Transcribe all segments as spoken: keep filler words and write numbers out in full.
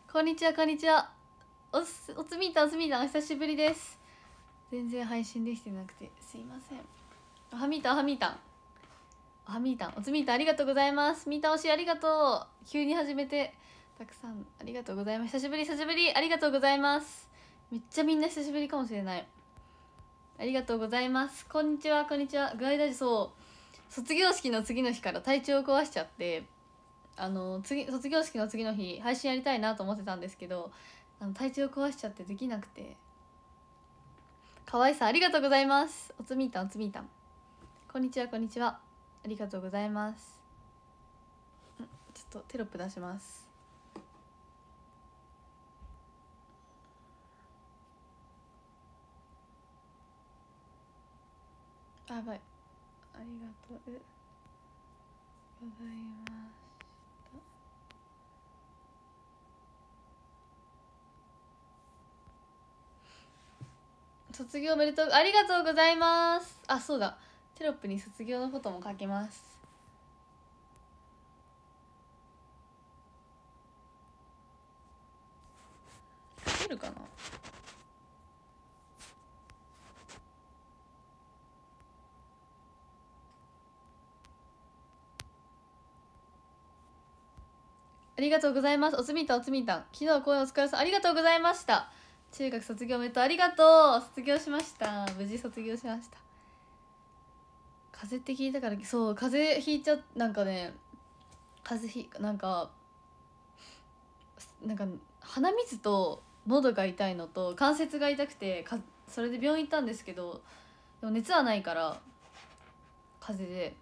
こんにちはこんにちは。おすおつみーたんおつみーたんお久しぶりです。全然配信できてなくてすいません。おはみーたんおはみーたんおはみーたんおつみーたんありがとうございます。みーたん推しありがとう。急に始めてたくさんありがとうございます。久しぶり久しぶりありがとうございます。めっちゃみんな久しぶりかもしれない。ありがとうございます。こんにちはこんにちは。具合大事。そう卒業式の次の日から体調を壊しちゃって、あの次卒業式の次の日配信やりたいなと思ってたんですけど、あの体調壊しちゃってできなくて。かわいさありがとうございます。おつみーたんおつみーたんこんにちはこんにちはありがとうございます。んちょっとテロップ出します。あやばい。ありがとうございます。卒業おめでとうありがとうございます。あそうだ、テロップに卒業のことも書きます。書けるかな。ありがとうございます。おつみーたんおつみーたん昨日は公演お疲れ様ありがとうございました。中学卒業おめでとうありがとう。卒業しました。無事卒業しました。風邪って聞いたから、そう風邪ひいちゃなんかね風邪ひなんかなんか鼻水と喉が痛いのと関節が痛くてかそれで病院行ったんですけど、でも熱はないから風邪で、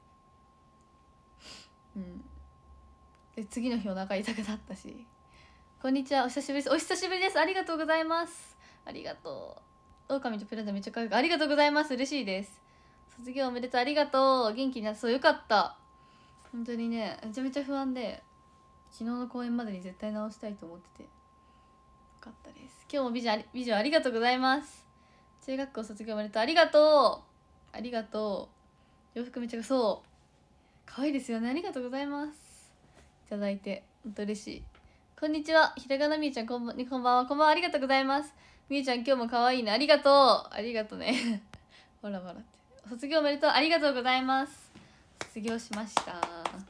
うんで次の日お腹痛くなったし。こんにちはお久しぶりです。お久しぶりです。ありがとうございます。ありがとう。狼とプラダめっちゃ可愛い。ありがとうございます。嬉しいです。卒業おめでとうありがとう。元気になってそうよかった。本当にねめちゃめちゃ不安で、昨日の公演までに絶対直したいと思っててよかったです。今日も美女あり美女ありがとうございます。中学校卒業おめでとうありがとう。ありがとう。洋服めちゃそう可愛いですよね。ありがとうございます。いただいて本当嬉しい。こんにちはひらがなみーちゃんこんばんこんばんはこんばんはありがとうございます。みーちゃん今日も可愛いねありがとうありがとうねほらほらって卒業おめでとうありがとうございます。卒業しました。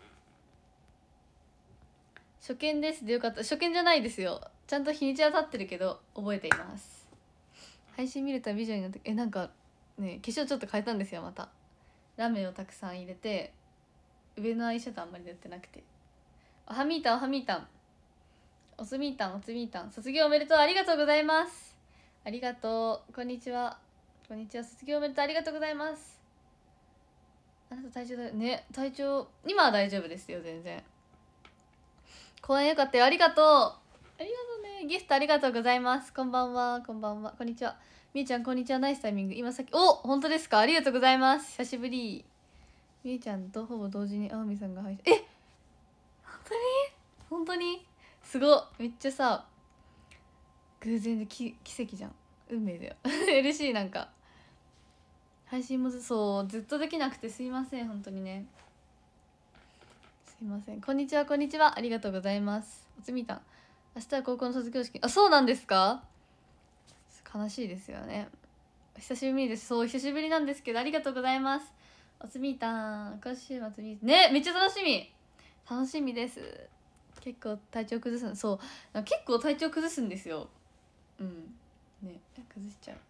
初見ですでよかった。初見じゃないですよ。ちゃんと日にちは経ってるけど覚えています。配信見ると美女になってえなんかね化粧ちょっと変えたんですよ。またラメをたくさん入れて上のアイシャドウあんまり塗ってなくて。おはみーたんおはみーたんおつみーたんおつみーたん卒業おめでとうありがとうございます。ありがとう。こんにちはこんにちは卒業おめでとうありがとうございます。あなた体調だね。体調今は大丈夫ですよ全然。公演よかったよありがとうありがとうね。ゲストありがとうございます。こんばんはこんばんはこんにちはみーちゃんこんにちは。ナイスタイミング今さっきお本当ですかありがとうございます。久しぶり。みーちゃんとほぼ同時にあおみさんが配信え本当に本当にすごっめっちゃさ偶然でき奇跡じゃん運命だよ嬉しい。なんか配信もそうずっとできなくてすいません本当にねすいません。こんにちはこんにちはありがとうございます。おつみたん明日は高校の卒業式あそうなんですか。悲しいですよね。久しぶりです。そう久しぶりなんですけどありがとうございます。おつみたん今週末にねめっちゃ楽しみ楽しみです。結構体調崩すそう結構体調崩すんですよ。うんね崩しちゃう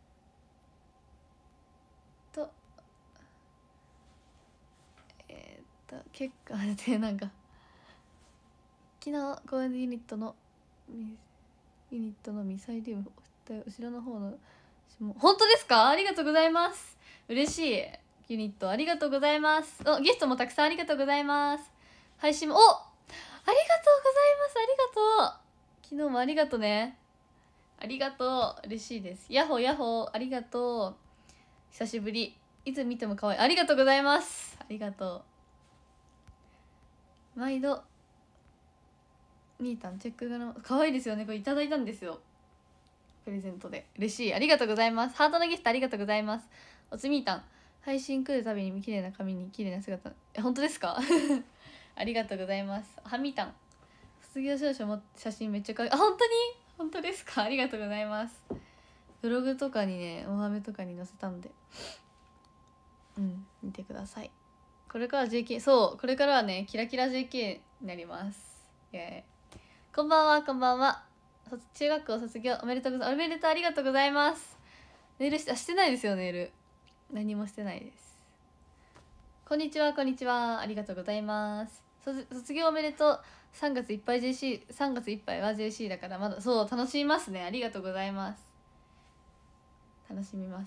とえー、っと結構あれでなんか昨日公園でユニットのユニットのミサイリウム後ろの方の本当ですかありがとうございます。嬉しい。ユニットありがとうございます。おゲストもたくさんありがとうございます。配信もおありがとうございますありがとう。昨日もありがとうねありがとう嬉しいです。ヤッホーヤッホーありがとう久しぶりいつ見ても可愛いありがとうございますありがとう。毎度みーたんチェック柄の可愛いですよね。これいただいたんですよプレゼントで嬉しいありがとうございます。ハートのギフトありがとうございます。おつみーたん配信来るたびに綺麗な髪に綺麗な姿え本当ですかありがとうございます。はみーたん卒業証書も写真めっちゃかわいい。あ、本当に本当ですか？ありがとうございます。ブログとかにね、おはめとかに載せたので、うん見てください。これから ジェーケー、 そうこれからはねキラキラ ジェーケー になります。イエーイ。こんばんは、こんばんは。中学校卒業おめでとうございます。おめでとう、ありがとうございます。ネイルして、あ、してないですよ、ネイル。何もしてないです。こんにちは、こんにちは。ありがとうございます。卒卒業おめでとう。さんがついっぱい ジェーシー、さんがついっぱいは ジェーシー だからまだ、そう、楽しみますね。ありがとうございます。楽しみます。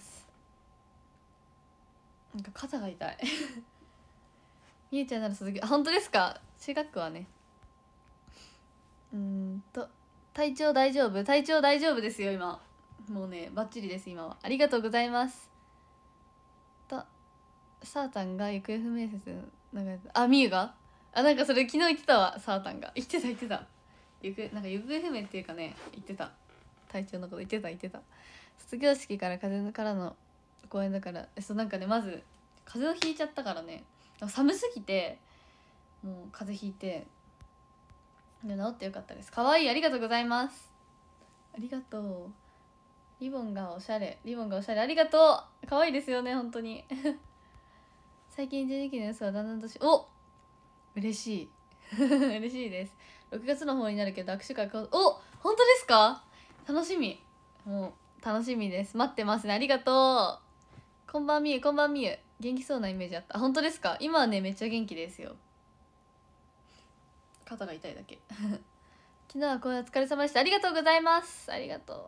なんか肩が痛い。みゆちゃんなら卒業、あ、本当ですか？中学校はね。うーんと、体調大丈夫？体調大丈夫ですよ、今。もうね、バッチリです、今は。ありがとうございます。と、サータンが行方不明説流れた。あ、みゆがあ、なんかそれ昨日言ってたわ、サータンが。言ってた言ってた。行方、なんか行方不明っていうかね、言ってた。体調のこと言ってた言ってた。卒業式から風邪からの公演だから、そうなんかね、まず風邪をひいちゃったからね、寒すぎてもう風邪ひいて、で治ってよかったです。可愛い、ありがとうございます。ありがとう。リボンがおしゃれ、リボンがおしゃれ、ありがとう。可愛いですよね、本当に。最近じゅうにきの様子はだんだんとし、お、嬉しい。嬉しいです。ろくがつの方になるけど握手会、お、本当ですか？楽しみ。もう楽しみです。待ってますね。ありがとう。こんばんみゆ、こんばんみゆ。元気そうなイメージあった。本当ですか？今はねめっちゃ元気ですよ。肩が痛いだけ。昨日はこれお疲れ様でした。ありがとうございます。ありがとう。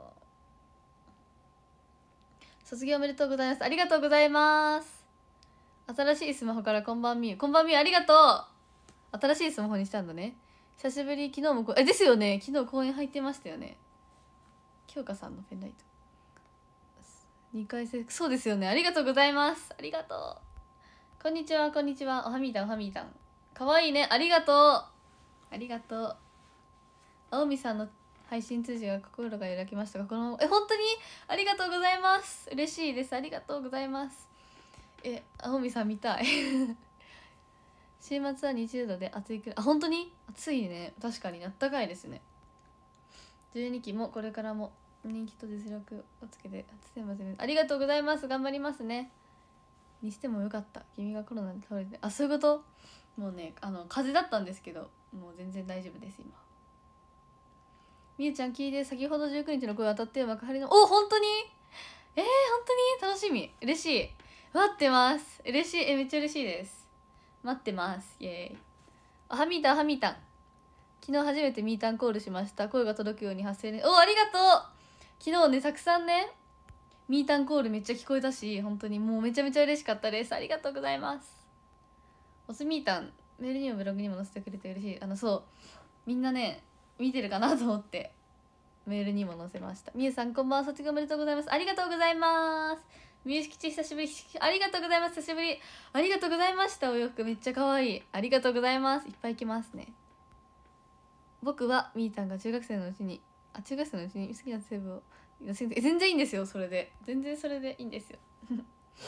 卒業おめでとうございます。ありがとうございます。新しいスマホからこんばんみゆ、こんばんみゆ、ありがとう。新しいスマホにしたんだね。久しぶり。昨日もこえですよね、昨日公演入ってましたよね。京香さんのペンライトにかい生、そうですよね。ありがとうございます。ありがとう。こんにちは、こんにちは。おはみーたん、おはみーたん。かわいいね。ありがとう。ありがとう。青みさんの配信通知が心が開きましたが、このえ本当にありがとうございます。嬉しいです。ありがとうございます。え、青みさん見たい。週末はにじゅうどで暑いくらい。あ、本当に暑いね。確かにあったかいですね。じゅうにきもこれからも人気と実力をつけて初選抜。ありがとうございます。頑張りますね。にしてもよかった。君がコロナで倒れて、あ、そういうこと。もうね、あの風邪だったんですけど、もう全然大丈夫です。今みゆちゃん聞いて、先ほどじゅうくにちの声当たって幕張の、お、本当にえー、本当に楽しみ。嬉しい。待ってます。嬉しい。え、めっちゃ嬉しいです。待ってます。イエーイ。あ、はみーたん、はみーたん。昨日初めてミータンコールしました。声が届くように発声ね。お、ありがとう。昨日ね、たくさんね、ミータンコールめっちゃ聞こえたし、本当にもうめちゃめちゃ嬉しかったです。ありがとうございます。おすみーたん、メールにもブログにも載せてくれて嬉しい。あの、そう、みんなね、見てるかなと思って、メールにも載せました。みゆさん、こんばんは。卒業おめでとうございます。ありがとうございます。みゆしきち、久しぶり。ありがとうございます。久しぶり。ありがとうございました。お洋服めっちゃ可愛い。ありがとうございます。いっぱい着ますね。僕はみーたんが中学生のうちに、あ、中学生のうちに好きな成分を全然いいんですよ。それで全然それでいいんですよ。なん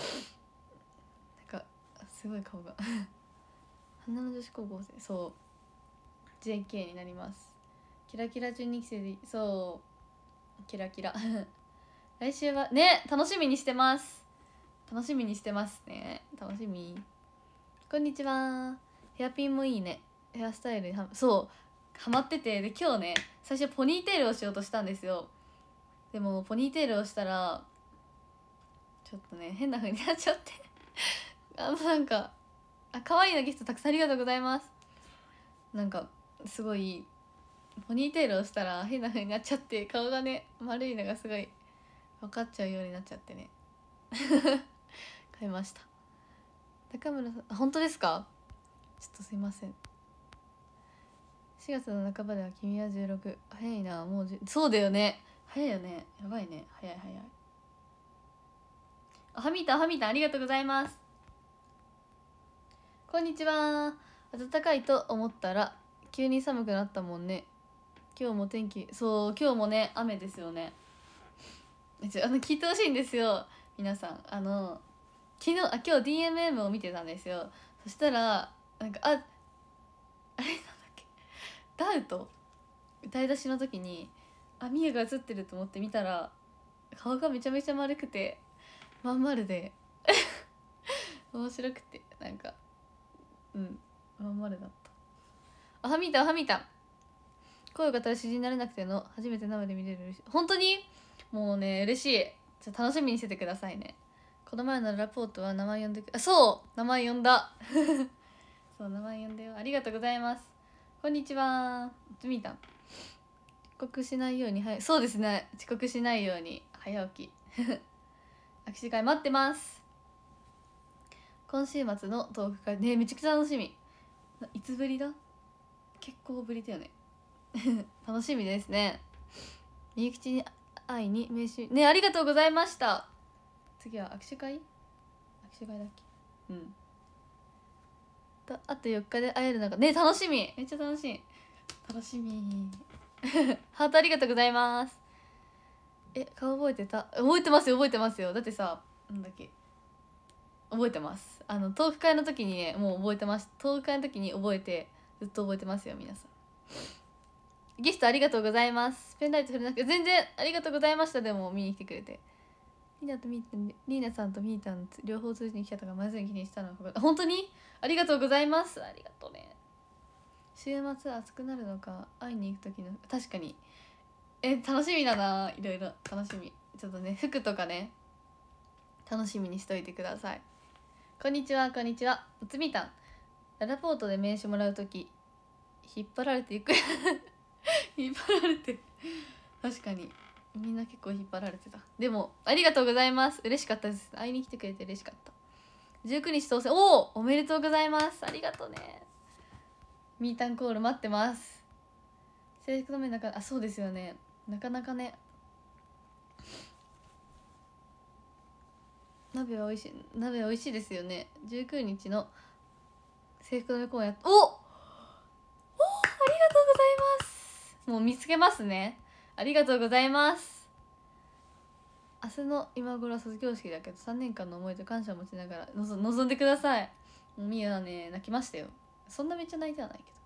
かすごい顔が花の女子高校生、そう ジェーケー になります。キラキラじゅうにき生で、そうキラキラ来週はね、楽しみにしてます。楽しみにしてますね。楽しみ。こんにちは。ヘアピンもいいね。ヘアスタイルにはそうハマってて、で今日ね最初ポニーテールをしようとしたんですよ。でもポニーテールをしたらちょっとね変な風になっちゃってあのなんか、あ、可愛いなギフトたくさんありがとうございます。なんかすごいポニーテールをしたら変な風になっちゃって、顔がね丸いのがすごい分かっちゃうようになっちゃってね買いました。高村さん、あ、本当ですか？ちょっとすいません。しがつの半ばでは君はじゅうろく。早いな、もうじゅそうだよね、早いよね、やばいね、早い早い。あ、はみーたん、はみーたん、ありがとうございます。こんにちは。暖かいと思ったら急に寒くなったもんね。今日も天気、そう今日もね雨ですよね。あの聞いてほしいんですよ皆さん。あの昨日、あ、今日 ディーエムエム を見てたんですよ。そしたらなんか、ああれなんだっけ、ダウト歌い出しの時にあみゆが映ってると思って見たら顔がめちゃめちゃ丸くてまん丸で面白くてなんかうんまん丸だった。あはみーたんあはみーたん声を語る詩人になれなくての初めて生で見れる嬉しい。本当にもうね嬉しい。ちょっと楽しみにしててくださいね。この前のラポートは名前呼んでくあそう名前呼んだそう名前呼んでよ。ありがとうございます。こんにちはつみーたん。遅刻しないようにはいそうですね遅刻しないように早起き握手会待ってます。今週末のトーク会ねめちゃくちゃ楽しみ。いつぶりだ結構ぶりだよね楽しみですね。みゆきちに会いに名刺ねありがとうございました。次は握手会握手会だっけうんとあとよっかで会えるのがね楽しみめっちゃ楽しい楽しみハートありがとうございます。え顔覚えてた覚えてますよ覚えてますよ。だってさなんだっけ覚えてます。あのトーク会の時にねもう覚えてます。トーク会の時に覚えてずっと覚えてますよ皆さん。ギフトありがとうございます。ペンライト振れなくて全然ありがとうございました。でも見に来てくれてリーナとミータンリーナさんとミータン両方通じに来たのがまずい気にしたのが本当にありがとうございます。ありがとうね。週末暑くなるのか会いに行く時の確かにえ楽しみだないろいろ楽しみ。ちょっとね服とかね楽しみにしといてください。こんにちはこんにちはおつみたん。ララポートで名刺もらうとき引っ張られていく引っ張られて確かにみんな結構引っ張られてた。でもありがとうございます嬉しかったです。会いに来てくれて嬉しかった。じゅうくにち当選おおおめでとうございます。ありがとうね。ミータンコール待ってます。制服の目なかあそうですよねなかなかね鍋は美味しい鍋は美味しいですよね。じゅうくにちの制服の目公演やっおおおありがとうございます。もう見つけますね。ありがとうございます。明日の今頃は卒業式だけどさんねんかんの思いと感謝を持ちながらのぞ望んでください。もうみゆはね泣きましたよ。そんなめっちゃ泣いてはないけど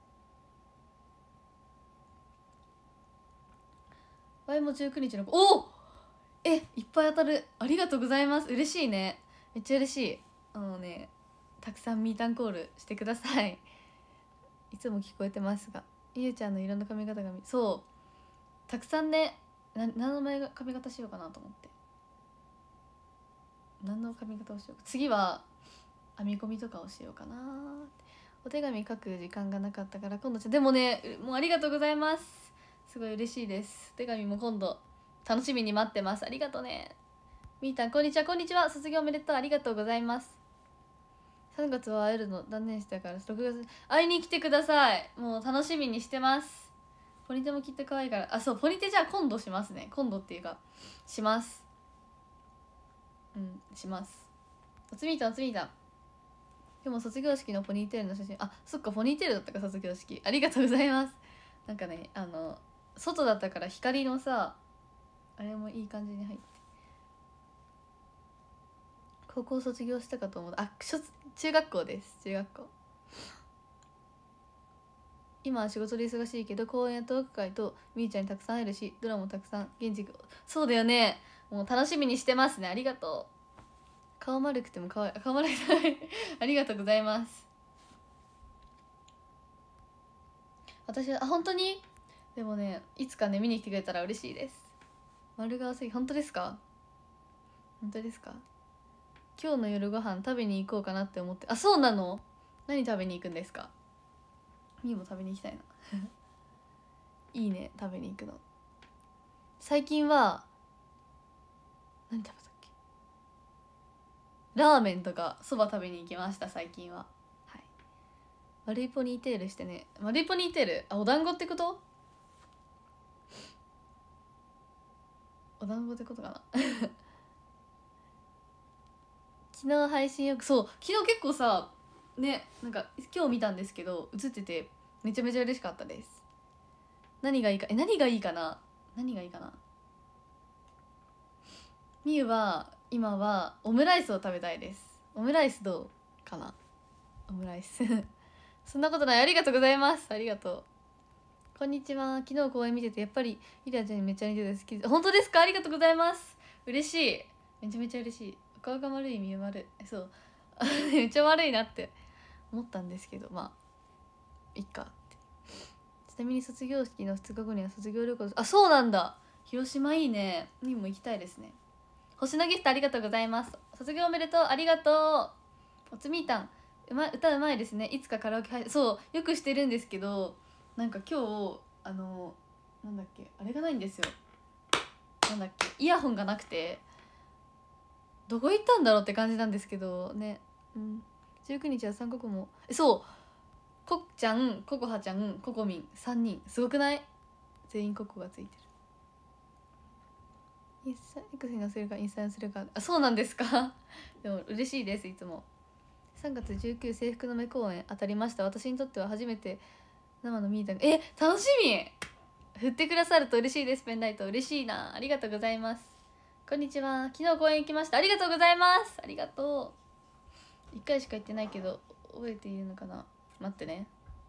ワイもじゅうくにちのおおえいっぱい当たるありがとうございます。嬉しいねめっちゃ嬉しい。あのねたくさんミータンコールしてください。いつも聞こえてますがゆうちゃんの色の髪型がそうたくさんねな何の髪型しようかなと思って何の髪型をしようか次は編み込みとかをしようかな。お手紙書く時間がなかったから今度でもねもうありがとうございます。すごい嬉しいです。お手紙も今度楽しみに待ってます。ありがとうねみーたんこんにちはこんにちは卒業おめでとうありがとうございます。さんがつは会えるの断念したからろくがつ会いに来てください。もう楽しみにしてます。ポニテもきっと可愛いからあそうポニテじゃあ今度しますね。今度っていうかしますうんします。おつみーたんおつみーたんでも卒業式のポニーテールの写真あそっかポニーテールだったか卒業式ありがとうございます。なんかねあの外だったから光のさあれもいい感じに入って高校卒業したかと思うあ中学校です中学校今は仕事で忙しいけど公演やトーク会とみーちゃんにたくさん会えるしドラマもたくさん現地そうだよねもう楽しみにしてますね。ありがとう。顔丸くてもかわいい顔丸くてもありがとうございます。私はあ本当にでもねいつかね見に来てくれたら嬉しいです。丸川すぎ本当ですか本当ですか。今日の夜ご飯食べに行こうかなって思ってあそうなの何食べに行くんですか。みーも食べに行きたいないいね食べに行くの。最近は何食べたっけラーメンとかそば食べに行きました最近は。はい丸いポニーテールしてね丸いポニーテールあお団子ってことお団子ってことかな昨日配信よくそう昨日結構さねなんか今日見たんですけど映っててめちゃめちゃ嬉しかったです。何がいいかえ何がいいかな何がいいかなみゆは今はオムライスを食べたいです。オムライスどうかなオムライスそんなことないありがとうございますありがとう。 こんにちは。昨日公演見ててやっぱりイラちゃんにめっちゃ似てて好きです。本当ですか？ありがとうございます。嬉しい。めちゃめちゃ嬉しい。お顔が悪い、見悪い。そうめっちゃ悪いなって思ったんですけど、まあいっかって。ちなみに卒業式のふつかごには卒業旅行です。あ、そうなんだ。広島いいね。にも行きたいですね。星のギフトありがとうございます。卒業おめでとう。ありがとう。おつみーたん、うま歌うまいですね。いつかカラオケ入そうよくしてるんですけど、なんか今日あのなんだっけ、あれがないんですよ。なんだっけ、イヤホンがなくてどこ行ったんだろうって感じなんですけどね。うん、じゅうくにちはさんこくもそうこっちゃん、ここはちゃん、ここみんさんにん、すごくない？全員ココがついてる。インスタ X に載せるかインスタに載せるか、あ、そうなんですかでも嬉しいです。いつもさんがつじゅうくにち制服の目公演当たりました。私にとっては初めて生のミータンがえ楽しみ。振ってくださると嬉しいです。ペンライト嬉しいな。ありがとうございます。こんにちは。昨日公演行きました。ありがとうございます。ありがとう。いっかいしか行ってないけど覚えているのかな。待ってね。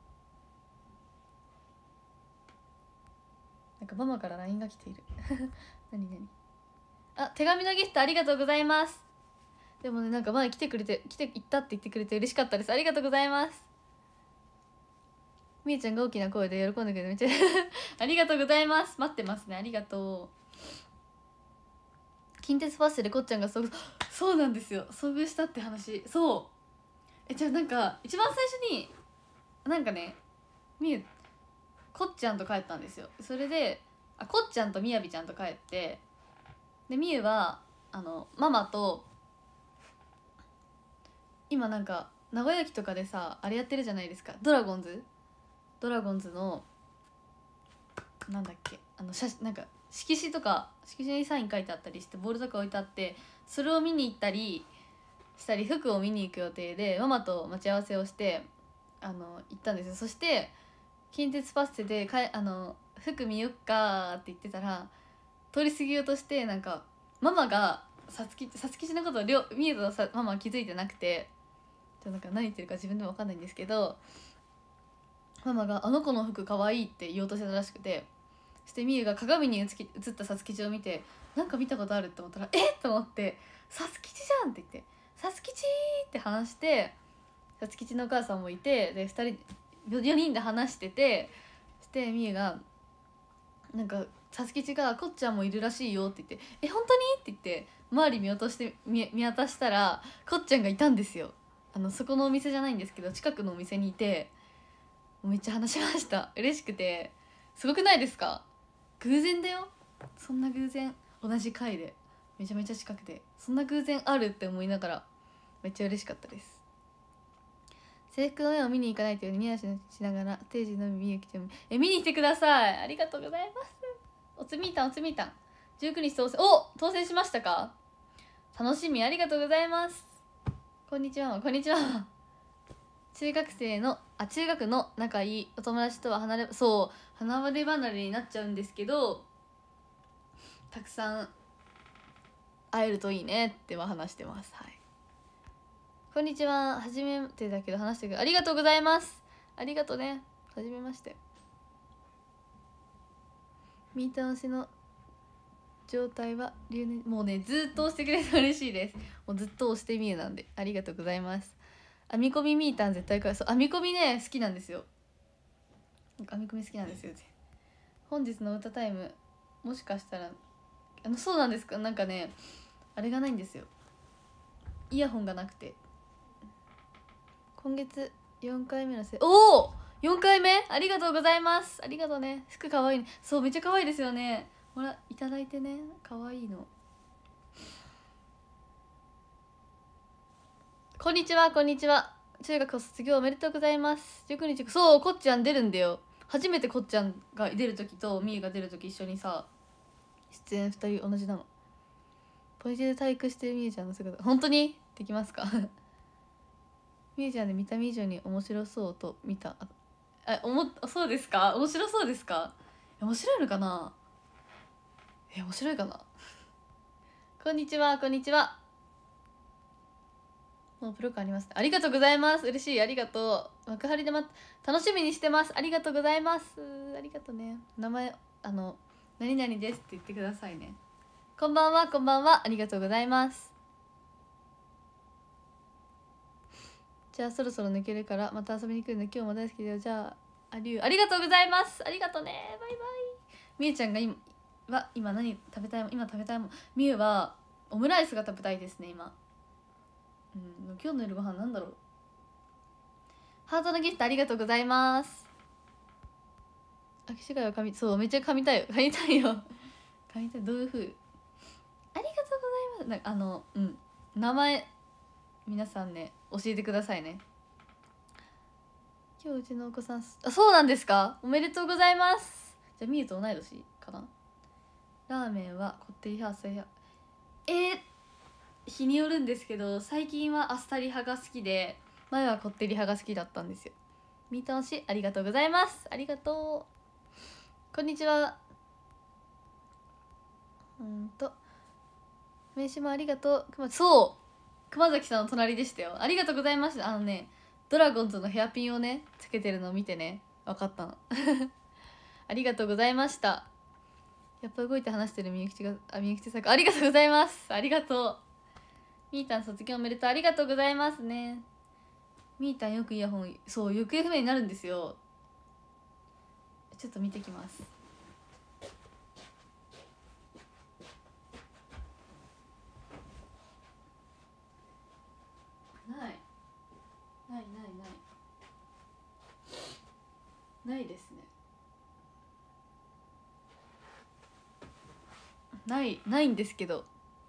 なんかママから ライン が来ている何何あ、手紙のギフトありがとうございます。でもね、なんか前来てくれて来て行ったって言ってくれて嬉しかったです。ありがとうございます。みーちゃんが大きな声で喜んでくれてめっちゃありがとうございます。待ってますね。ありがとう。近鉄ファッションでこっちゃんが遭遇そうなんですよ、遭遇したって話。そうえじゃあなんか一番最初になんかねみゆこっちゃんと帰ったんですよ。それであこっちゃんとみやびちゃんと帰って、でみゆはあのママと今なんか名古屋駅とかでさあれやってるじゃないですか、ドラゴンズドラゴンズのなんだっけ、あの写なんか色紙とか色紙にサイン書いてあったりしてボールとか置いてあって、それを見に行ったりしたり服を見に行く予定でママと待ち合わせをしてあの行ったんですよ。そして近鉄パッセでかあの服見よっかって言ってたら通り過ぎようとしてなんかママがさつきさつきちのことをりょ見えたさママは気づいてなくて、ちょなんか何言ってるか自分でも分かんないんですけど、ママが「あの子の服かわいい」って言おうとしてたらしくて、そしてみゆが鏡に映き映ったさつきちを見てなんか見たことあるって思ったら「えっ!」と思って「さつきちじゃん!」って言って「さつきち!」って話して、さつきちのお母さんもいてでふたりよにんで話してて、そしてみゆがなんかさつきちが「こっちゃんもいるらしいよ」って言って「え本当に?」って言って周り見落として見見渡したらこっちゃんがいたんですよ。あのそこのお店じゃないんですけど近くのお店にいて、めっちゃ話しました。嬉しくてすごくないですか？偶然だよ。そんな偶然同じ回でめちゃめちゃ近くでそんな偶然あるって思いながらめっちゃ嬉しかったです。制服の絵を見に行かないというように見出しながら定時のみ見に来てもえ見に来てください。ありがとうございます。おつみーたんおつみーたんじゅうくにち当選お当選しましたか？楽しみ。ありがとうございます。こんにちはこんにちは。中学生のあ中学の仲いいお友達とは離れそう離れ離れになっちゃうんですけど、たくさん会えるといいねっては話してます。はい。こんにちは。初めてだけど話してくれありがとうございます。ありがとうね。はじめまして。ミータン推しの状態は留年もうねずっと押してくれて嬉しいです。もうずっと押してみるなんでありがとうございます。編み込みミータン絶対かわいそう。編み込みね好きなんですよ。編み込み好きなんですよ。本日の歌タイムもしかしたらあのそうなんですか、なんかねあれがないんですよ、イヤホンがなくて。今月よんかいめのせおおよんかいめありがとうございます。ありがとうね。服かわいいね。そうめっちゃかわいいですよね。ほらいただいてね、かわいいの。こんにちはこんにちは。中学卒業おめでとうございます。じゅうくにちそうこっちゃん出るんだよ。初めてこっちゃんが出る時とみゆが出る時一緒にさ出演ふたり同じなの。ポイジで体育してるみゆちゃんの姿本当にできますかみゆちゃんで見た目以上に面白そうと見たあおもそうですか、面白そうですか、面白いのかな、え面白いかなこんにちはこんにちは。 もうプロ感あります。ありがとうございます。嬉しい。ありがとう。幕張でま楽しみにしてます。ありがとうございます。ありがとうね。名前あの何々ですって言ってくださいね。こんばんは、こんばんは。ありがとうございます。じゃあそろそろ抜けるからまた遊びに来るの。今日も大好きだよ。じゃあアリューありがとうございます。ありがとうね。バイバイ。みゆちゃんが今は今何食べたいもん。今食べたいもん。みゆはオムライスが食べたいですね今。うん、今日の夜ご飯なんだろう。ハートのギフトありがとうございます。あ、機種外は髪、そうめっちゃ噛みたいよ。噛みたいよ。噛みたい。どういう風。ありがとうございます。なんかあのうん名前皆さんね教えてくださいね。今日うちのお子さん、あ、そうなんですか。おめでとうございます。じゃあみゆと同い年かな。ラーメンはこってり派、派えー、日によるんですけど最近はあっさり派が好きで前はこってり派が好きだったんですよ。みーたん推しありがとうございます。ありがとう。こんにちは。うんと名刺もありがとう。くまそう熊崎さんの隣でしたよ。ありがとうございます。あのねドラゴンズのヘアピンをねつけてるのを見てね分かったのありがとうございました。やっぱ動いて話してるみゆきちがあみゆきちさんありがとうございます。ありがとう。みーたん卒業おめでとう。ありがとうございますね。みーたんよくイヤホンそう行方不明になるんですよ。ちょっと見てきます。ないないないないないですね。ないないんですけど。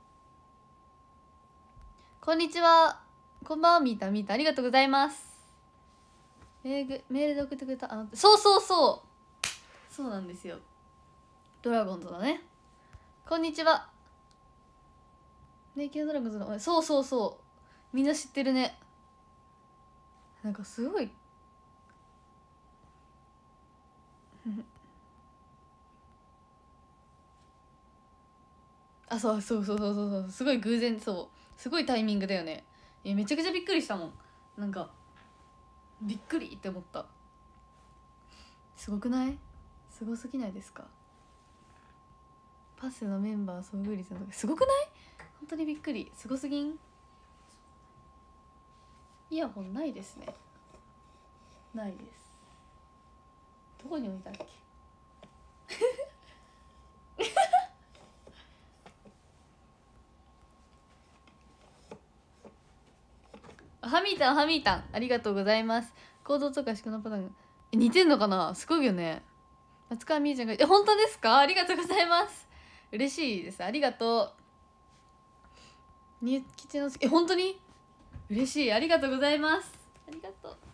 こんにちは。こんばんは。みーたんみーたんありがとうございます。メールメールで送ってくれた。あ、そうそうそうそうなんですよ。ドラゴンズだね。こんにちは。ね、キュードラゴンズのそうそうそうみんな知ってるね。なんかすごいあ、そうそうそうそうそうそうすごい偶然、そうすごいタイミングだよね。えめちゃくちゃびっくりしたもん。なんかびっくりって思った。すごくない？すごすぎないですか？パスのメンバー遭遇率の時すごくない？本当にびっくり。すごすぎん？イヤホンないですね。ないです。どこに置いたっけハミータンハミータンありがとうございます。行動とか思考のパターン似てんのかな。すごいよね。松川みゆちゃんがえ本当ですか？ありがとうございます。嬉しいです。ありがとう。みゆきちのえ本当に嬉しい。ありがとうございます。ありがとう。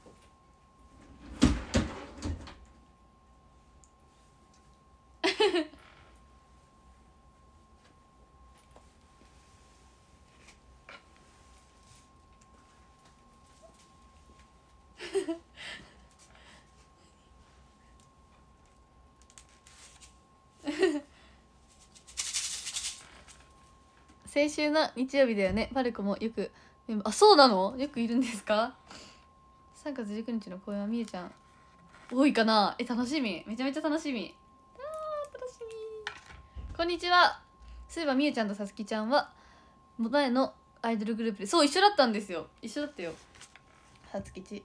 先週の日曜日だよね。パルコもよくあそうなのよくいるんですか？さんがつじゅうくにちの公演はみゆちゃん多いかな。え楽しみ。めちゃめちゃ楽しみ。あー楽しみ。こんにちは。そういえばみゆちゃんとさつきちゃんは前のアイドルグループでそう一緒だったんですよ。一緒だったよ。さつきち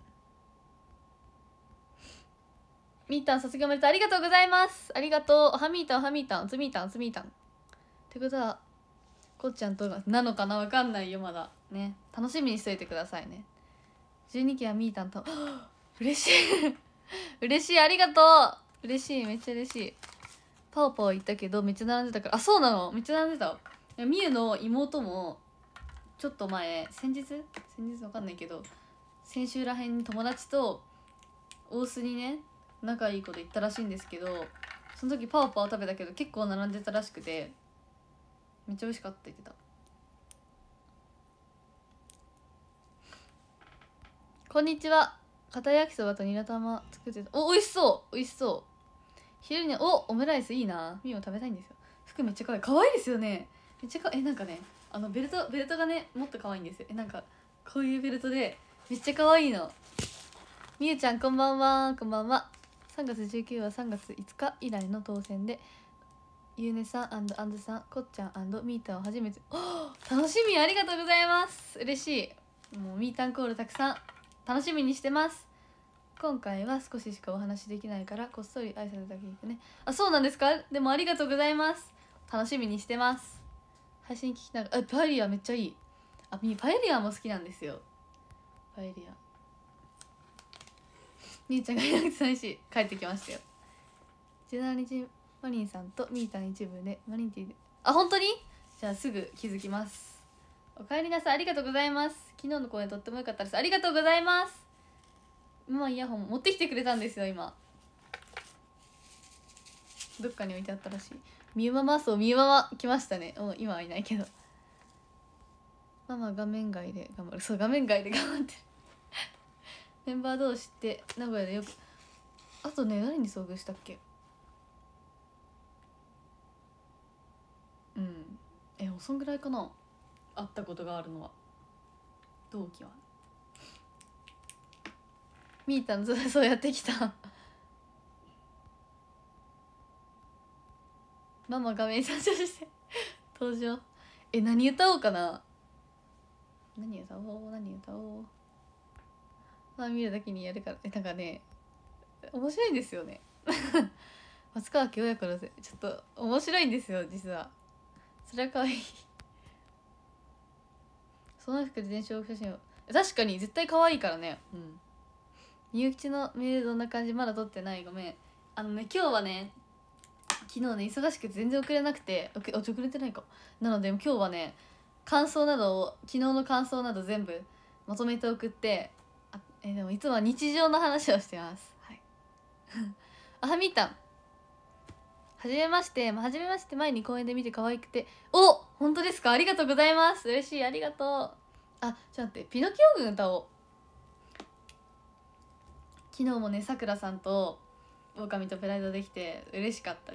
みーたん卒業おめでとう。ありがとうございます。ありがとう。はみーたんはみーたんつみーたんつみーたんってことはこっちゃんとなのかな。わかんないよまだね。楽しみにしといてくださいね。じゅうにきはみーたんと嬉しい嬉しい。ありがとう。嬉しい。めっちゃ嬉しい。パオパオ行ったけどめっちゃ並んでたから。あそうなのめっちゃ並んでた。みゆの妹もちょっと前先日先日わかんないけど先週らへんに友達と大須にね仲いい子で行ったらしいんですけどその時パオパオ食べたけど結構並んでたらしくてめっちゃ美味しかったって言ってた。こんにちは。片焼きそばとニラ玉作ってた。お美味しそう美味しそう。昼におオムライスいいな。みーも食べたいんですよ。服めっちゃ可愛い可愛いですよね。めっちゃかえなんかねあのベルトベルトがねもっと可愛いんですよ。えなんかこういうベルトでめっちゃ可愛いの。みゆちゃんこんばんは。こんばんは。さんがつじゅうくにちはさんがついつか以来の当選でゆうねさん&アンドさん、こっちゃん&みーたんを初めて楽しみ、ありがとうございます。嬉しい。もうみーたんコールたくさん楽しみにしてます。今回は少ししかお話できないからこっそり挨拶だけ言ってね。あ、そうなんですか。でもありがとうございます。楽しみにしてます。配信聞きながら、あ、パエリアめっちゃいい。あ、みパエリアも好きなんですよ。パエリアみーちゃんがいなくて寂しい。帰ってきましたよ。じゅうしちにちマリンさんとみーたん一部でマリンティーで、あ、本当に。じゃあすぐ気づきます。おかえりなさい。ありがとうございます。昨日の公演とっても良かったです。ありがとうございます。今イヤホン持ってきてくれたんですよ。今どっかに置いてあったらしい。みゆママ、そうみゆママ来ましたね。もう今はいないけど、ママ画面外で頑張る。そう画面外で頑張ってるメンバー同士って名古屋でよく。あとね、誰に遭遇したっけ。うんえそんぐらいかな、会ったことがあるのは。同期はみーたん、そうやってきたママ画面参照して登場。え何歌おうかな。何歌おう何歌おう。まあ見るだけにやるから。えなんかね面白いんですよね松川家親子のせちょっと面白いんですよ実は。それは可愛いその服で電子写真を、確かに絶対可愛いからね。うん。みゆきちのメールどんな感じ、まだ撮ってない。ごめん。あのね今日はね昨日ね忙しくて全然送れなくて、おけ遅れてないかなので今日はね感想などを昨日の感想など全部まとめて送って、あえでもいつもは日常の話をしてます。はいあはみーたんはじめまして、まあ、はじめまして。前に公園で見て可愛くて、お本当ですか。ありがとうございます。嬉しい、ありがとう。あちょっと待って、ピノキオ軍歌おう。昨日もねさくらさんと狼とプライドできて嬉しかったです。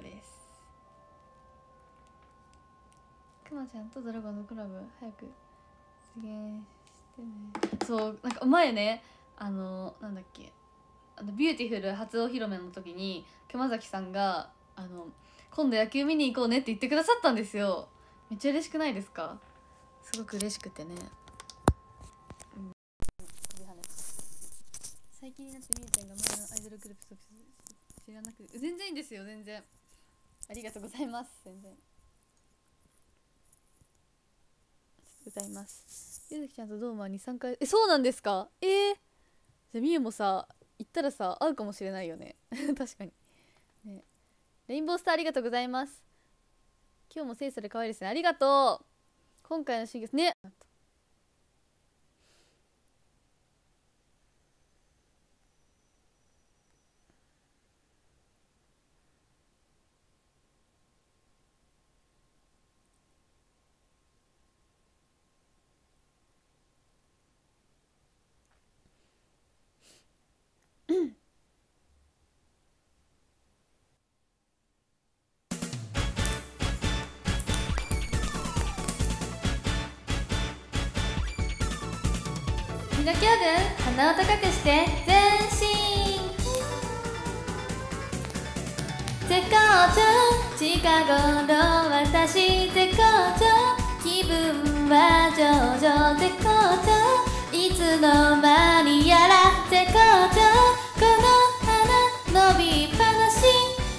くまちゃんとドラゴンのコラボ早く実現してね。そうなんか前ねあのなんだっけあのビューティフル初お披露目の時に熊崎さんがあの今度野球見に行こうねって言ってくださったんですよ。めっちゃ嬉しくないですか。すごく嬉しくてね、うん、最近になってみーちゃんが前のアイドルグループ知らなくて全然いいんですよ。全然ありがとうございます。全然ございます。ゆずきちゃんとドーマーにさんかい、えそうなんですか。えー、じゃあみゆもさ行ったらさ会うかもしれないよね確かにね。レインボースターありがとうございます。今日も清楚で可愛いですね。ありがとう。今回の新月ねみなきょう軍鼻を高くして前進絶好調近頃私絶好調気分は上々絶好調いつの間にやら絶好調この花伸びっぱなし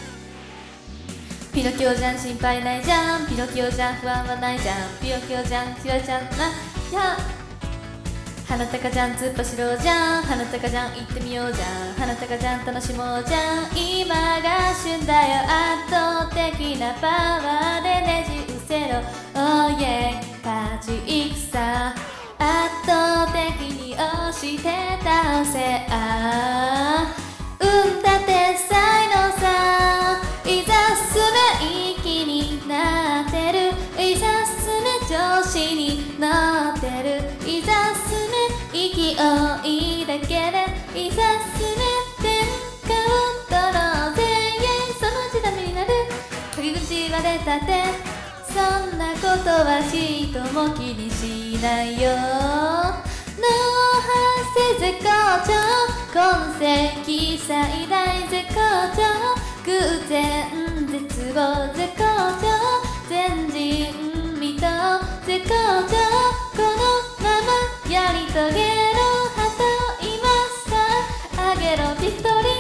ピノキオじゃん心配ないじゃんピノキオじゃん不安はないじゃんピノキオじゃんキラちゃんなや花高じゃん突っ走ろうじゃん花高じゃん行ってみようじゃん花高じゃん楽しもうじゃん今が旬だよ圧倒的なパワーでねじ伏せろ Oh yeah 勝ち戦圧倒的に押して倒せあ運だって才能さいざ進め息になってるいざ進め調子に乗ってるいざ進め勢いだけでいざ進めてカウントの前衛そのうちダメになる陰口言われたってさそんなことはちとも気にしないよ。脳波性絶好調、痕跡最大絶好調、偶然絶望絶好調、前人未到絶好調、このままやり遂げろはと今さあげろビクトリービクトリ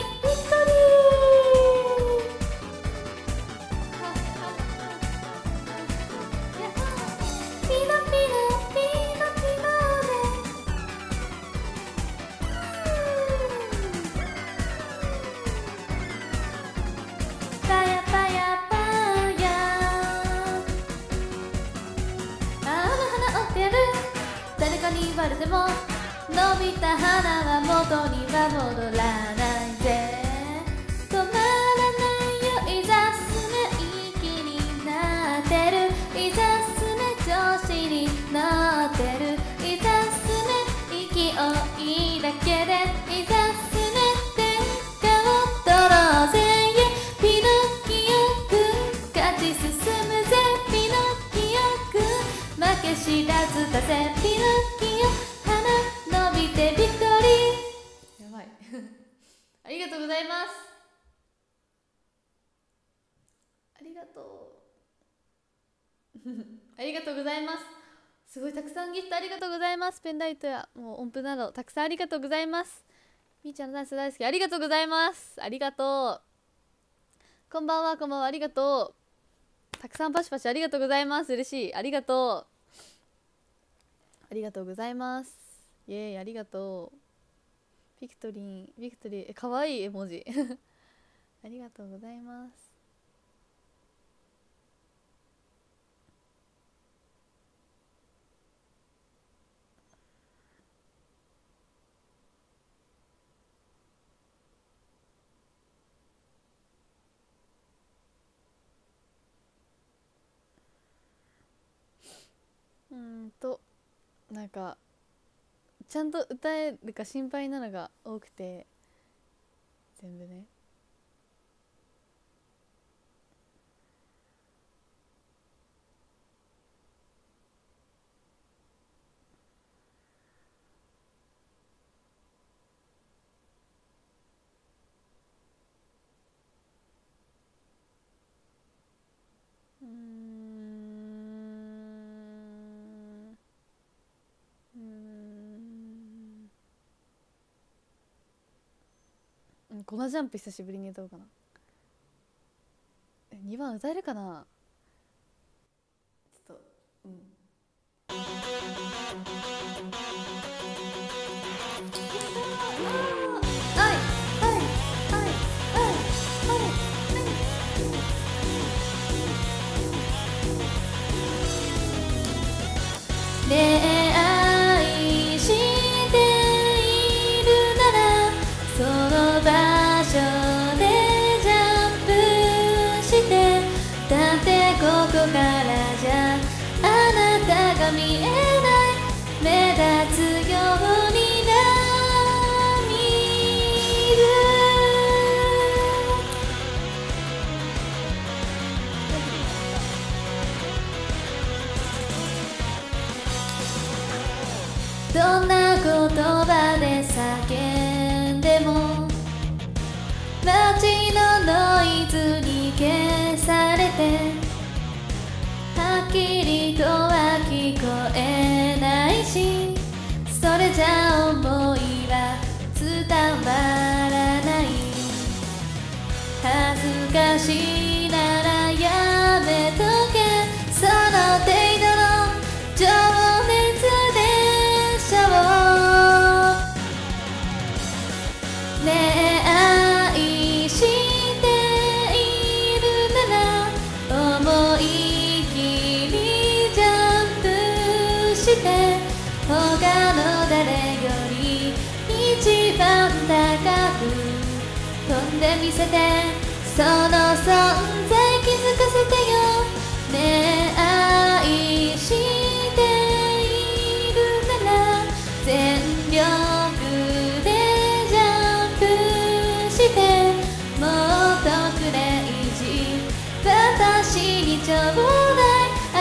ー、ピノピノピノピノでパヤパヤパヤ、あの花折ってやる、誰かに言われても伸びた花は元には戻らないぜ。止まらないよ、いざすね息になってる、いざすね調子に乗ってる、いざすね勢いだけで、いざすね天下を取ろうぜ、ピノキオくん勝ち進むぜ、ピノキオくん負け知らずだぜ、ピノキオ花伸びてビクトリー。やばいありがとうございます。ありがとうありがとうございます。すごいたくさんギフトありがとうございます。ペンライトやもう音符などたくさんありがとうございます。みーちゃんのダンス大好き、ありがとうございます。ありがとう。こんばんは、こんばんは、ありがとう。たくさんパシパシありがとうございます。嬉しい、ありがとう、ありがとうございます。イエーイ、ありがとう。ビクトリービクトリー、え、かわいい絵文字ありがとうございます。うーんとなんかちゃんと歌えるか心配なのが多くて、全部ね。うーんうーんうん、コマジャンプ久しぶりに歌おうかな。え、にばん歌えるかな。ちょっとうんはいはいはいはい恋愛しているならその場所でジャンプして、だってここからじゃあなたが見えない、目立つようにな見る。どんな言葉で叫んでも街のノイズに消されて、はっきりとは聞こえないし、それじゃ想いは伝わらない。恥ずかしいならやめとけ、その程度の情熱でしょう。恋愛しているなら思い切りジャンプして、他の誰より一番高く飛んでみせて、その存在気づかせてよ。恋愛しているなら全力でジャンプして、もっとクレイジー私にちょうだい、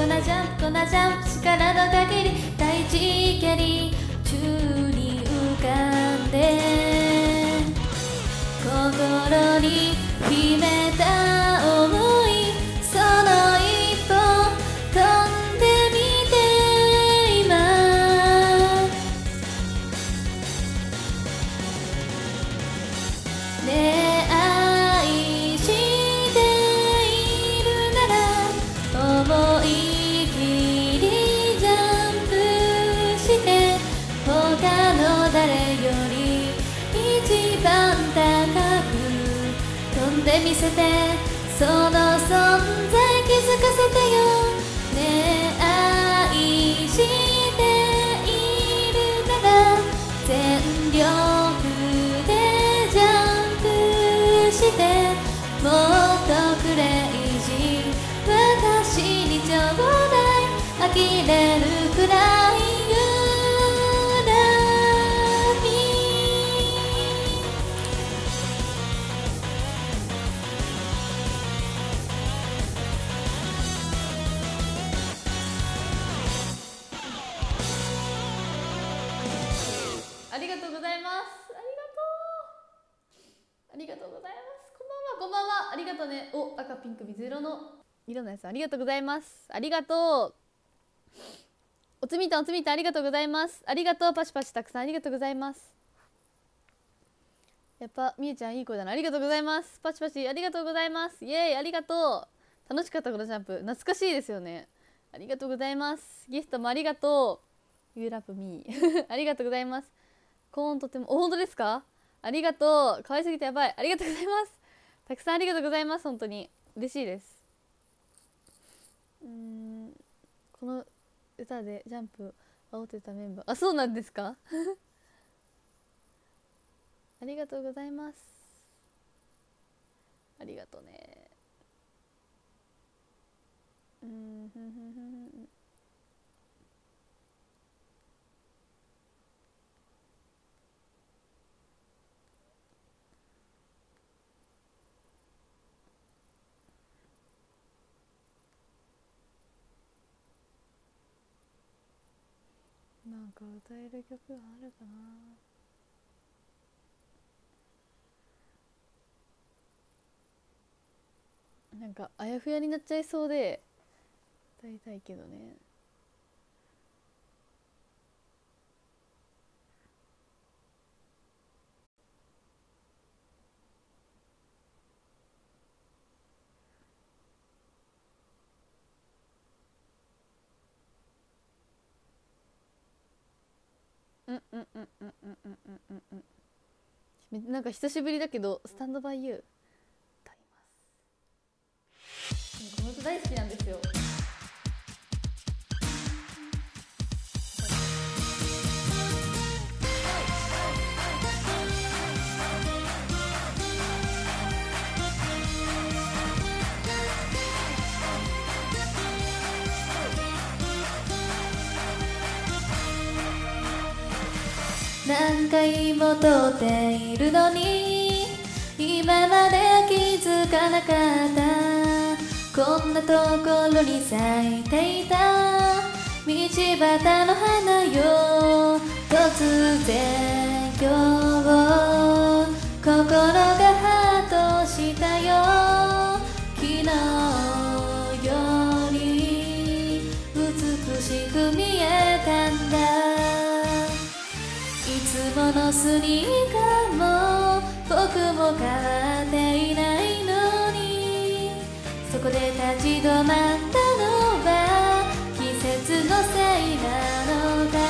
こなジャンプこなジャンプ力の限り大地蹴り宙に浮かんで心に秘めた想いその一歩飛んでみて今ね愛しているなら思い切りジャンプして他の誰より一番高く飛んでみせてその存在気づかせてよね愛しているなら全力でジャンプしてもっとクレイジー私にちょうだい呆れるくらいありがとうございます。ありがとう。ありがとうございます。こんばんは、こんばんは。ありがとうね。お、赤、ピンク、水色の色のやつありがとうございます。ありがとう。おつみたん、おつみたん、ありがとうございます。ありがとう、パチパチたくさんありがとうございます。やっぱみゆちゃんいい声だな。ありがとうございます。パチパチありがとうございます。イエーイ、ありがとう。楽しかったこのジャンプ。懐かしいですよね。ありがとうございます。ギフトもありがとう。You love me ありがとうございます。コーンとても、お、本当ですか？ありがとう。可愛すぎてやばい。ありがとうございます。たくさんありがとうございます。本当に嬉しいです。うーん、この歌でジャンプ煽ってたメンバー、あ、そうなんですかありがとうございます。ありがとうね。うーん、ふんふんふんふん。なんか歌える曲があるかな。なんかあやふやになっちゃいそうで歌いたいけどね。うんうんうんうんうんうんうんうん。なんか久しぶりだけどスタンドバイユー歌います。この歌大好きなんですよ。何回も撮っているのに今まで気づかなかったこんなところに咲いていた道端の花よ突然今日心がハッとしたよ昨日より美しく見えたんだいつものスニーカーも僕も買っていないのにそこで立ち止まったのは季節のせいなのか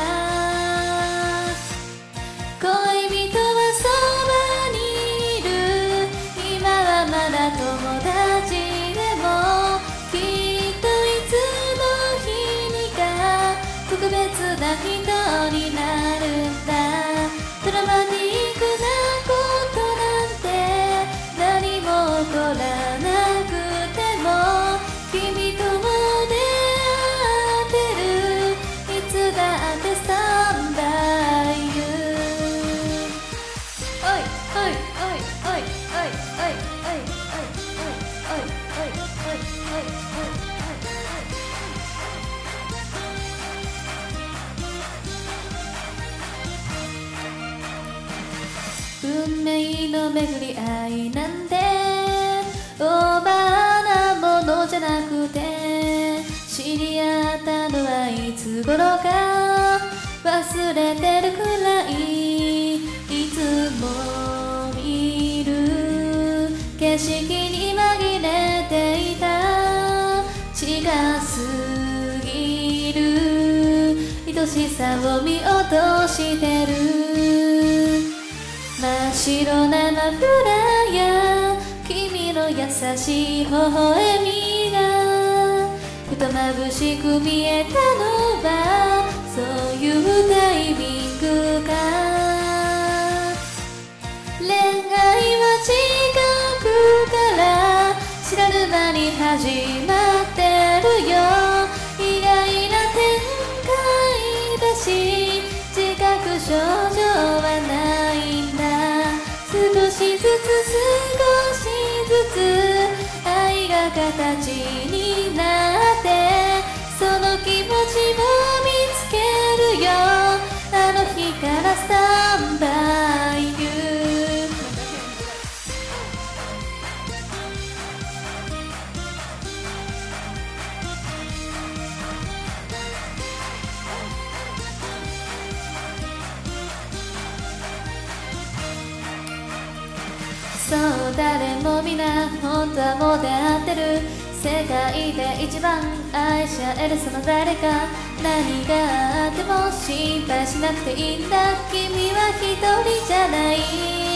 恋人はそばにいる今はまだ友達でもきっといつの日にか特別な人になるんだドラマティックなことなんて何も起こらなくても君と運命の巡り合いなんてオーバーなものじゃなくて、知り合ったのはいつ頃か忘れてるくらい、いつも見る景色に紛れていた、近すぎる愛しさを見落としてる。真っ白なマフラーや君の優しい微笑みがふと眩しく見えたのはそういうタイミングか。恋愛は近くから知らぬ間に始まってるよ。意外な展開だし自覚症状はないんだ。少しずつ少しずつ愛が形になって、その気持ちを見つけるよ。あの日からスタンバイユー。そう誰も皆本当はもう出会ってる。世界で一番愛し合えるその誰か。何があっても心配しなくていいんだ。君は一人じゃない。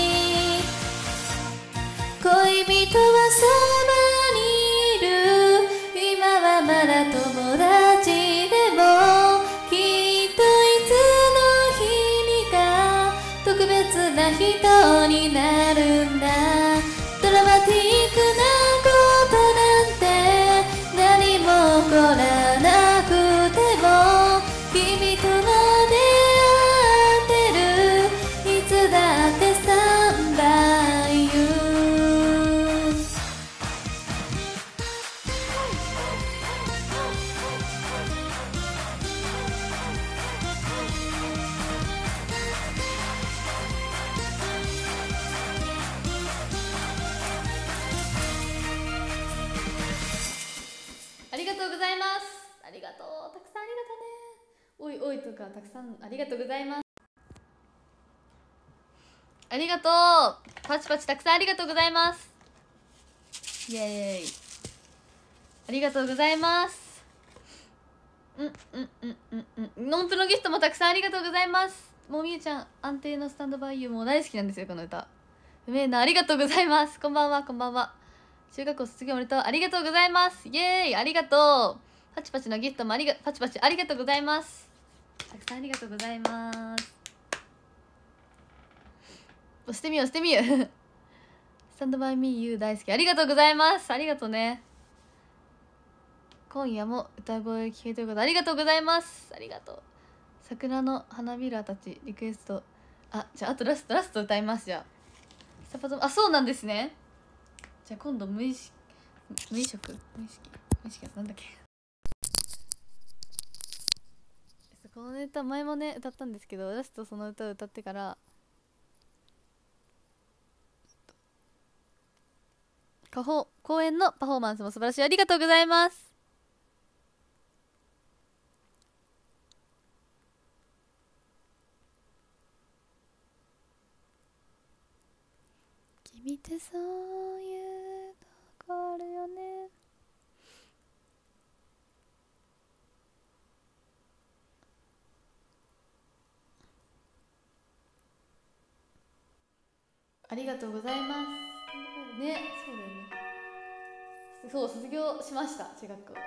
恋人はそばにいる。今はまだ友達でもきっといつの日にか特別な人になるんだ。ドラマティックなことなんて何も起こらなくても君とも出会ってる。いつだってスタンバイユー。ありがとうございます。ありがとう。たくさんありがとうね。おいおいとかたくさんありがとうございます。ありがとう。パチパチたくさんありがとうございます。イエーイ。ありがとうございます。うんうんうんうんうんノンプのギフトもたくさんありがとうございます。もうみゆちゃん安定のスタンドバイユーも大好きなんですよこの歌。うめえな。ありがとうございます。こんばんはこんばんは。中学校卒業おめでとう。ありがとうございます。イエーイ。ありがとう。パチパチのギフトもありがパチパチありがとうございます。たくさんありがとうございます。押してみよう押してみようスタンドバイミーユー大好き。ありがとうございます。ありがとうね。今夜も歌声聞けてることありがとうございます。ありがとう。桜の花びらたちリクエスト。あ、じゃああとラストラスト歌います。じゃあスタパトあ、そうなんですね。じゃあ今度無意識無意識無意識無意識なんだっけこの歌前もね歌ったんですけど、ラストその歌を歌ってから公演のパフォーマンスも素晴らしい。ありがとうございます。君ってそういうとこあるよね。ありがとうございますね。そうだよね。そう卒業しました中学校。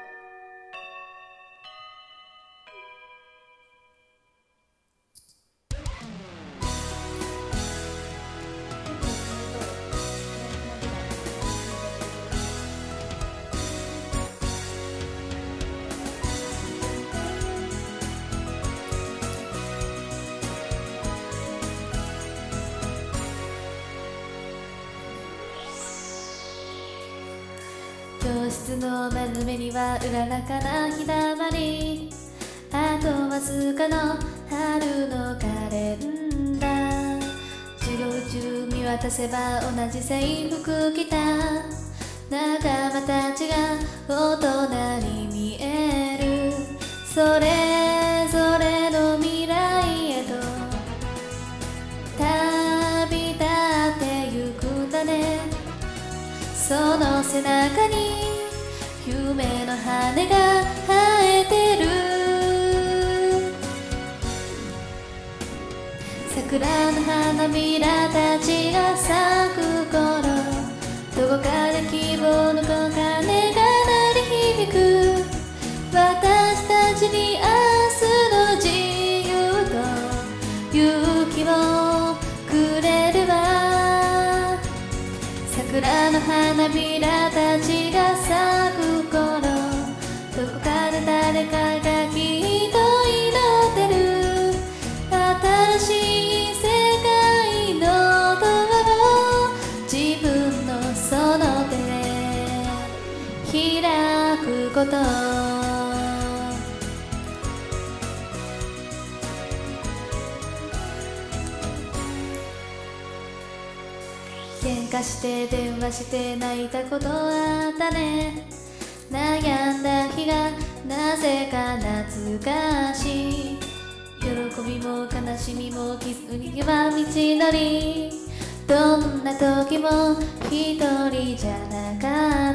教室の真目にはうららかな日だまり、あとわずかの春のカレンダー。授業中見渡せば同じ制服着た仲間たちが大人に見える。それぞれの未来へと旅立ってゆくんだね。その背中に夢の羽が生えてる。桜の花びらたちが咲く頃、どこかで希望の鐘が鳴り響く。私たちに明日の自由と勇気をくれるわ。桜の花びらたちが咲く頃、どこかで誰かがきっと祈ってる。新しい世界のドアを自分のその手で開くこと。喧嘩して電話して泣いたことあったね。悩んだ日がなぜか懐かしい。喜びも悲しみも傷には道のり。どんな時も一人じゃなかった。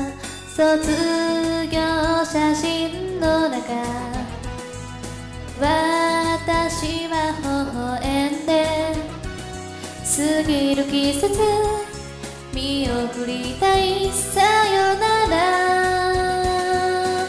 卒業写真の中、私は微笑んで過ぎる季節見送りたい。さよなら。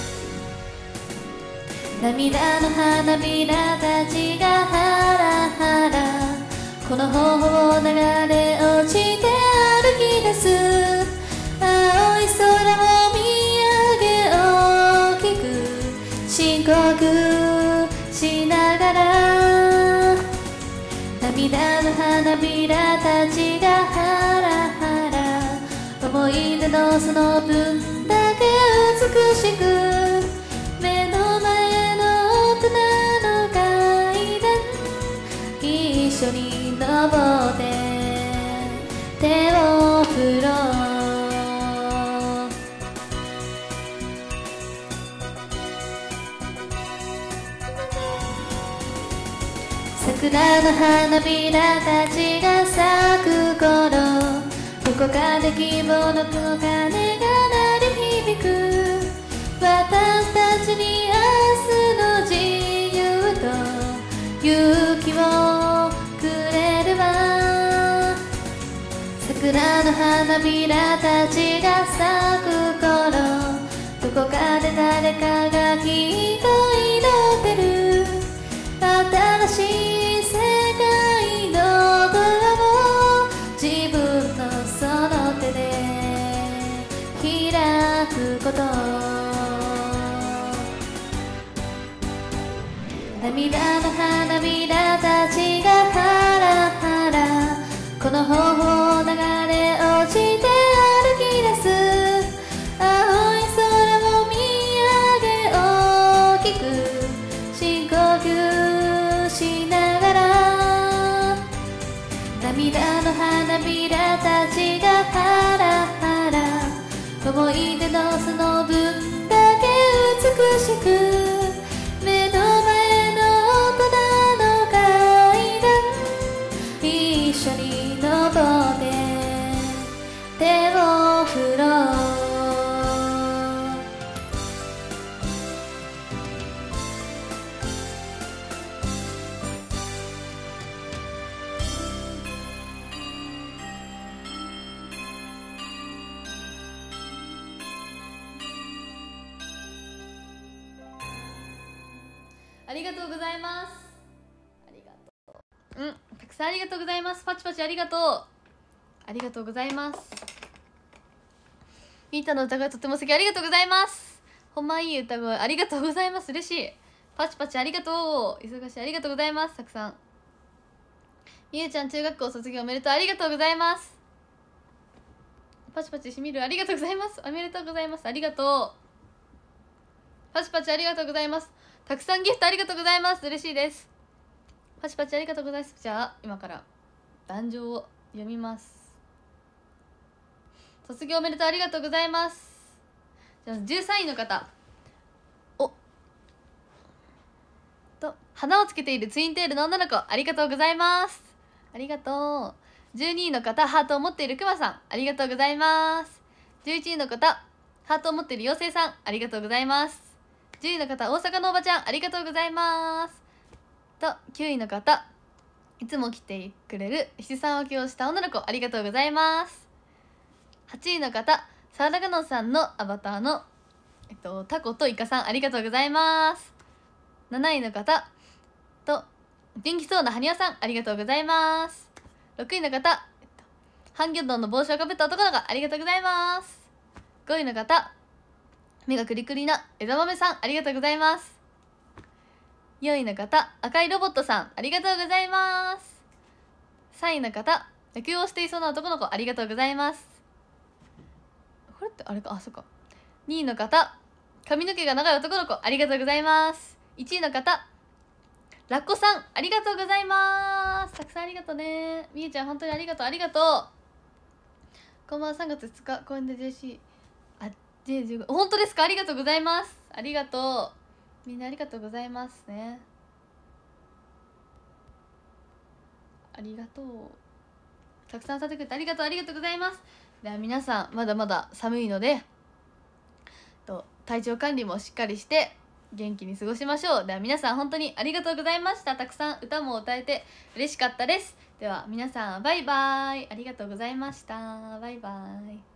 涙の花びらたちがハラハラ、この頬を流れ落ちて歩き出す。青い空を見上げ大きく深呼吸しながら、涙の花びらたちがハラハラ、思い出のその分だけ美しく。目の前の大人の階段一緒に登って手を振ろう。桜の花びらたちが咲く頃、どこかで希望の鐘が鳴り響く。私たちに明日の自由と勇気をくれるわ。桜の花びらたちが咲く頃、どこかで誰かがきっと祈ってる。新しい世界のドアを自分のその手で開くこと。涙の花びらたちがハラハラ、この頬を流れ落ちて歩き出す。青い空を見上げ大きく深呼吸しながら、涙の花びらたちがハラハラ、思い出のその分だけ美しく。目の前の大人の階段一緒に登って手を振ろう。ありがとうございます。ありがとう。うん、たくさんありがとうございます。パチパチありがとう。ありがとうございます。ミータの歌声とても素敵、ありがとうございます。ほんまいい歌声ありがとうございます。嬉しい。パチパチありがとう。忙しい、ありがとうございます。たくさん。みゆちゃん中学校卒業おめでとう、ありがとうございます。パチパチしみる、ありがとうございます。おめでとうございます。ありがとう。パチパチありがとうございます。たくさんギフトありがとうございます。嬉しいです。パチパチありがとうございます。じゃあ今から壇上を読みます。卒業おめでとう、ありがとうございます。じゃあじゅうさんいの方、おと花をつけているツインテールの女の子、ありがとうございます。ありがとう。じゅうにいの方、ハートを持っているくまさん、ありがとうございます。じゅういちいの方、ハートを持っている妖精さん、ありがとうございます。じゅういの方、大阪のおばちゃん、ありがとうございます。ときゅういの方、いつも来てくれる七三分けをした女の子、ありがとうございます。はちいの方、サラダガノンさんのアバターの、えっと、タコとイカさん、ありがとうございます。なないの方と元気そうなハニワさん、ありがとうございます。ろくいの方、えっと、ハンギョドンの帽子をかぶった男の子、ありがとうございます。ごいの方、目がクリクリな枝豆さん、ありがとうございます。よいの方、赤いロボットさん、ありがとうございます。さんいの方、野球をしていそうな男の子、ありがとうございます。これってあれか、あ、そっか。にいの方、髪の毛が長い男の子、ありがとうございます。いちいの方、ラッコさん、ありがとうございます。たくさんありがとうね。みえちゃん、本当にありがとう、ありがとう。こんばんは、さんがつふつか、公園で ジェーシー、あ、ジェーじゅうご、本当ですか、ありがとうございます。ありがとう。みんなありがとうございますね。ありがとう。たくさん歌ってくれてありがとう、ありがとうございます。では皆さん、まだまだ寒いので、と体調管理もしっかりして元気に過ごしましょう。では皆さん本当にありがとうございました。たくさん歌も歌えて嬉しかったです。では皆さんバイバイ、ありがとうございました。バイバイ。